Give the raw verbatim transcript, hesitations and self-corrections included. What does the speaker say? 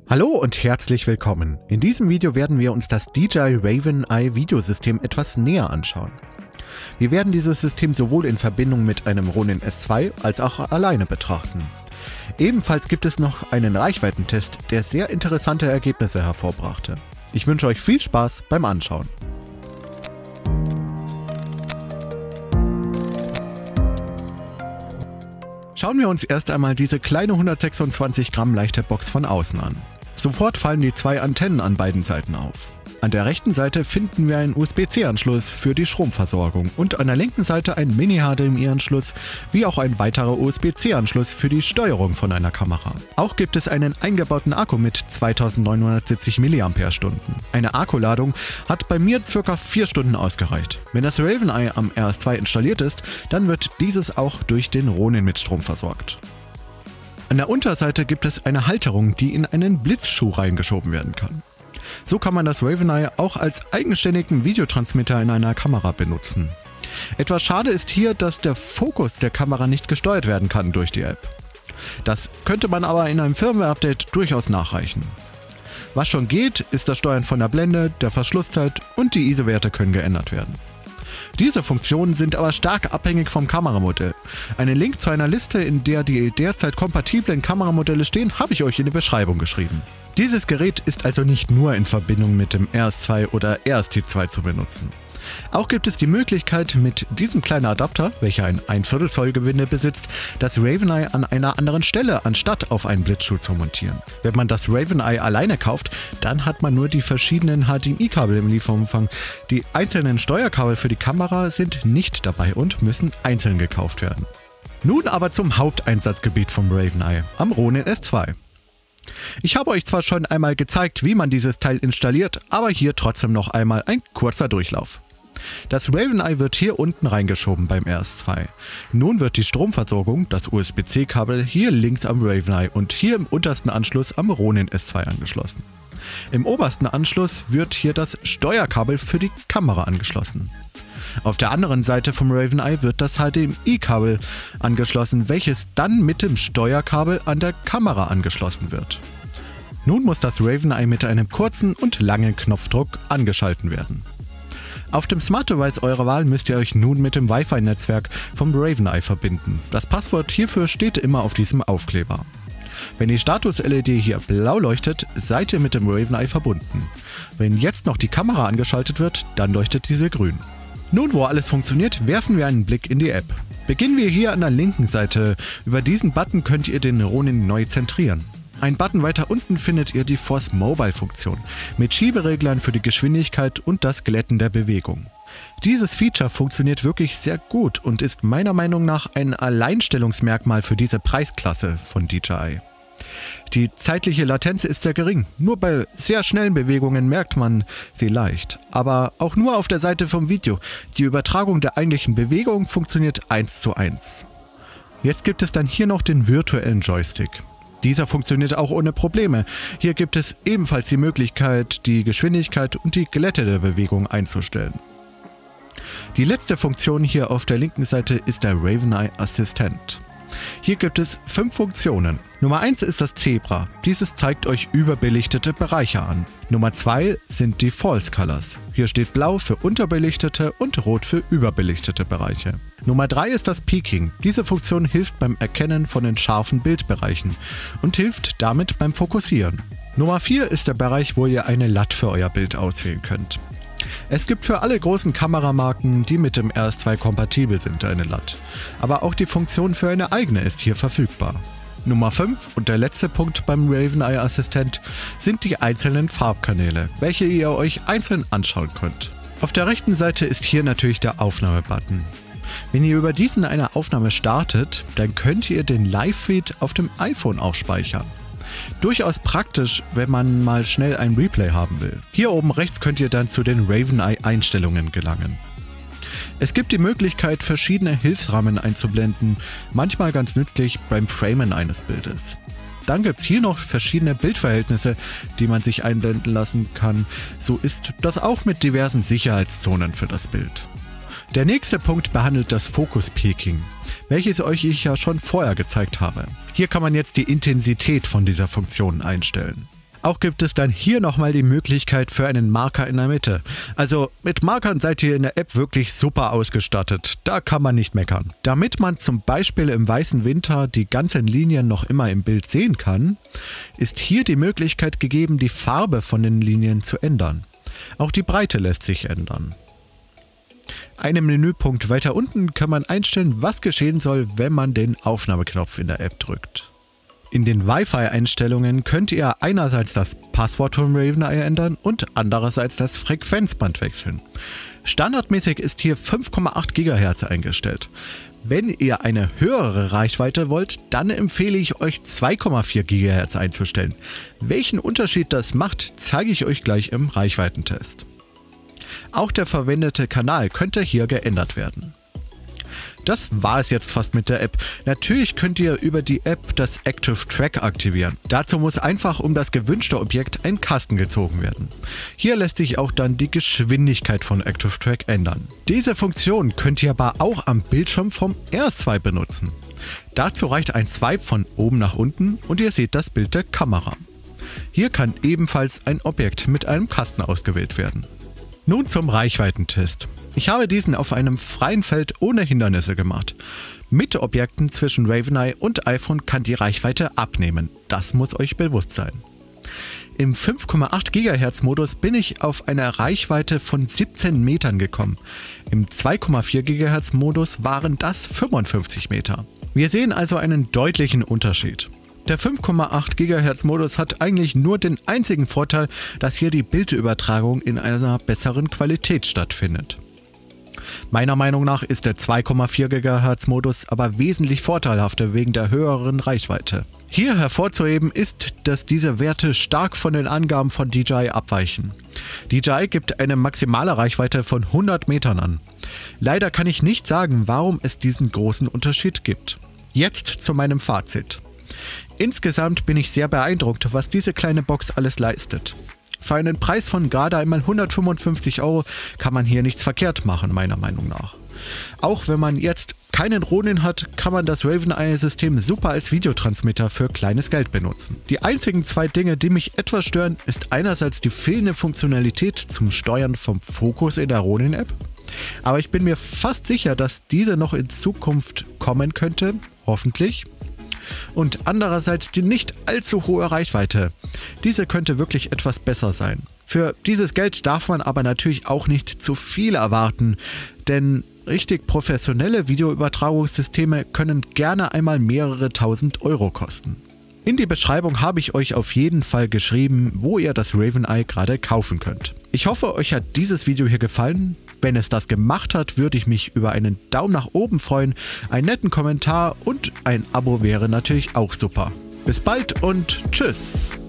Hallo und herzlich willkommen. In diesem Video werden wir uns das D J I Raven Eye Videosystem etwas näher anschauen. Wir werden dieses System sowohl in Verbindung mit einem Ronin S zwei als auch alleine betrachten. Ebenfalls gibt es noch einen Reichweitentest, der sehr interessante Ergebnisse hervorbrachte. Ich wünsche euch viel Spaß beim Anschauen. Schauen wir uns erst einmal diese kleine hundertsechsundzwanzig Gramm leichte Box von außen an. Sofort fallen die zwei Antennen an beiden Seiten auf. An der rechten Seite finden wir einen U S B C Anschluss für die Stromversorgung und an der linken Seite einen Mini-H D M I-Anschluss, wie auch ein weiterer U S B C Anschluss für die Steuerung von einer Kamera. Auch gibt es einen eingebauten Akku mit zweitausendneunhundertsiebzig Milliampere-Stunden. Eine Akkuladung hat bei mir ca. vier Stunden ausgereicht. Wenn das Raven Eye am R S zwei installiert ist, dann wird dieses auch durch den Ronin mit Strom versorgt. An der Unterseite gibt es eine Halterung, die in einen Blitzschuh reingeschoben werden kann. So kann man das Raven Eye auch als eigenständigen Videotransmitter in einer Kamera benutzen. Etwas schade ist hier, dass der Fokus der Kamera nicht gesteuert werden kann durch die App. Das könnte man aber in einem Firmware-Update durchaus nachreichen. Was schon geht, ist das Steuern von der Blende, der Verschlusszeit und die I S O-Werte können geändert werden. Diese Funktionen sind aber stark abhängig vom Kameramodell. Einen Link zu einer Liste, in der die derzeit kompatiblen Kameramodelle stehen, habe ich euch in die Beschreibung geschrieben. Dieses Gerät ist also nicht nur in Verbindung mit dem R S zwei oder R S T zwei zu benutzen. Auch gibt es die Möglichkeit, mit diesem kleinen Adapter, welcher ein ein Viertel Zoll Gewinde besitzt, das Raven Eye an einer anderen Stelle anstatt auf einen Blitzschuh zu montieren. Wenn man das Raven Eye alleine kauft, dann hat man nur die verschiedenen H D M I-Kabel im Lieferumfang. Die einzelnen Steuerkabel für die Kamera sind nicht dabei und müssen einzeln gekauft werden. Nun aber zum Haupteinsatzgebiet vom Raven Eye, am Ronin S zwei. Ich habe euch zwar schon einmal gezeigt, wie man dieses Teil installiert, aber hier trotzdem noch einmal ein kurzer Durchlauf. Das Raven Eye wird hier unten reingeschoben beim R S zwei. Nun wird die Stromversorgung, das U S B C Kabel, hier links am Raven Eye und hier im untersten Anschluss am Ronin S zwei angeschlossen. Im obersten Anschluss wird hier das Steuerkabel für die Kamera angeschlossen. Auf der anderen Seite vom Raven Eye wird das H D M I-Kabel angeschlossen, welches dann mit dem Steuerkabel an der Kamera angeschlossen wird. Nun muss das Raven Eye mit einem kurzen und langen Knopfdruck angeschalten werden. Auf dem Smart Device eurer Wahl müsst ihr euch nun mit dem Wi-Fi-Netzwerk vom Raven Eye verbinden. Das Passwort hierfür steht immer auf diesem Aufkleber. Wenn die Status-L E D hier blau leuchtet, seid ihr mit dem Raven Eye verbunden. Wenn jetzt noch die Kamera angeschaltet wird, dann leuchtet diese grün. Nun, wo alles funktioniert, werfen wir einen Blick in die App. Beginnen wir hier an der linken Seite. Über diesen Button könnt ihr den Ronin neu zentrieren. Ein Button weiter unten findet ihr die Force Mobile Funktion mit Schiebereglern für die Geschwindigkeit und das Glätten der Bewegung. Dieses Feature funktioniert wirklich sehr gut und ist meiner Meinung nach ein Alleinstellungsmerkmal für diese Preisklasse von D J I. Die zeitliche Latenz ist sehr gering, nur bei sehr schnellen Bewegungen merkt man sie leicht, aber auch nur auf der Seite vom Video. Die Übertragung der eigentlichen Bewegung funktioniert eins zu eins. Jetzt gibt es dann hier noch den virtuellen Joystick. Dieser funktioniert auch ohne Probleme. Hier gibt es ebenfalls die Möglichkeit, die Geschwindigkeit und die Glätte der Bewegung einzustellen. Die letzte Funktion hier auf der linken Seite ist der Raven Eye Assistent. Hier gibt es fünf Funktionen. Nummer eins ist das Zebra. Dieses zeigt euch überbelichtete Bereiche an. Nummer zwei sind die False Colors. Hier steht blau für unterbelichtete und rot für überbelichtete Bereiche. Nummer drei ist das Peaking. Diese Funktion hilft beim Erkennen von den scharfen Bildbereichen und hilft damit beim Fokussieren. Nummer vier ist der Bereich, wo ihr eine L U T für euer Bild auswählen könnt. Es gibt für alle großen Kameramarken, die mit dem R S zwei kompatibel sind, eine L U T. Aber auch die Funktion für eine eigene ist hier verfügbar. Nummer fünf und der letzte Punkt beim Raven Eye Assistent sind die einzelnen Farbkanäle, welche ihr euch einzeln anschauen könnt. Auf der rechten Seite ist hier natürlich der Aufnahme-Button. Wenn ihr über diesen eine Aufnahme startet, dann könnt ihr den Live-Feed auf dem iPhone auch speichern. Durchaus praktisch, wenn man mal schnell ein Replay haben will. Hier oben rechts könnt ihr dann zu den Raven Eye Einstellungen gelangen. Es gibt die Möglichkeit, verschiedene Hilfsrahmen einzublenden, manchmal ganz nützlich beim Framen eines Bildes. Dann gibt es hier noch verschiedene Bildverhältnisse, die man sich einblenden lassen kann. So ist das auch mit diversen Sicherheitszonen für das Bild. Der nächste Punkt behandelt das Focus Peaking, welches euch ich ja schon vorher gezeigt habe. Hier kann man jetzt die Intensität von dieser Funktion einstellen. Auch gibt es dann hier nochmal die Möglichkeit für einen Marker in der Mitte. Also mit Markern seid ihr in der App wirklich super ausgestattet. Da kann man nicht meckern. Damit man zum Beispiel im weißen Winter die ganzen Linien noch immer im Bild sehen kann, ist hier die Möglichkeit gegeben, die Farbe von den Linien zu ändern. Auch die Breite lässt sich ändern. Einen Menüpunkt weiter unten kann man einstellen, was geschehen soll, wenn man den Aufnahmeknopf in der App drückt. In den Wi-Fi-Einstellungen könnt ihr einerseits das Passwort von RavenEye ändern und andererseits das Frequenzband wechseln. Standardmäßig ist hier fünf Komma acht Gigahertz eingestellt. Wenn ihr eine höhere Reichweite wollt, dann empfehle ich euch zwei Komma vier Gigahertz einzustellen. Welchen Unterschied das macht, zeige ich euch gleich im Reichweitentest. Auch der verwendete Kanal könnte hier geändert werden. Das war es jetzt fast mit der App. Natürlich könnt ihr über die App das Active Track aktivieren. Dazu muss einfach um das gewünschte Objekt ein Kasten gezogen werden. Hier lässt sich auch dann die Geschwindigkeit von Active Track ändern. Diese Funktion könnt ihr aber auch am Bildschirm vom AirSwipe benutzen. Dazu reicht ein Swipe von oben nach unten und ihr seht das Bild der Kamera. Hier kann ebenfalls ein Objekt mit einem Kasten ausgewählt werden. Nun zum Reichweitentest. Ich habe diesen auf einem freien Feld ohne Hindernisse gemacht. Mit Objekten zwischen RavenEye und iPhone kann die Reichweite abnehmen. Das muss euch bewusst sein. Im fünf Komma acht Gigahertz Modus bin ich auf eine Reichweite von siebzehn Metern gekommen. Im zwei Komma vier Gigahertz Modus waren das fünfundfünfzig Meter. Wir sehen also einen deutlichen Unterschied. Der fünf Komma acht Gigahertz Modus hat eigentlich nur den einzigen Vorteil, dass hier die Bildübertragung in einer besseren Qualität stattfindet. Meiner Meinung nach ist der zwei Komma vier Gigahertz Modus aber wesentlich vorteilhafter wegen der höheren Reichweite. Hier hervorzuheben ist, dass diese Werte stark von den Angaben von D J I abweichen. D J I gibt eine maximale Reichweite von hundert Metern an. Leider kann ich nicht sagen, warum es diesen großen Unterschied gibt. Jetzt zu meinem Fazit. Insgesamt bin ich sehr beeindruckt, was diese kleine Box alles leistet. Für einen Preis von gerade einmal hundertfünfundfünfzig Euro kann man hier nichts verkehrt machen, meiner Meinung nach. Auch wenn man jetzt keinen Ronin hat, kann man das RavenEye-System super als Videotransmitter für kleines Geld benutzen. Die einzigen zwei Dinge, die mich etwas stören, ist einerseits die fehlende Funktionalität zum Steuern vom Fokus in der Ronin-App. Aber ich bin mir fast sicher, dass diese noch in Zukunft kommen könnte, hoffentlich. Und andererseits die nicht allzu hohe Reichweite. Diese könnte wirklich etwas besser sein. Für dieses Geld darf man aber natürlich auch nicht zu viel erwarten, denn richtig professionelle Videoübertragungssysteme können gerne einmal mehrere tausend Euro kosten. In die Beschreibung habe ich euch auf jeden Fall geschrieben, wo ihr das RavenEye gerade kaufen könnt. Ich hoffe, euch hat dieses Video hier gefallen. Wenn es das gemacht hat, würde ich mich über einen Daumen nach oben freuen, einen netten Kommentar und ein Abo wäre natürlich auch super. Bis bald und tschüss!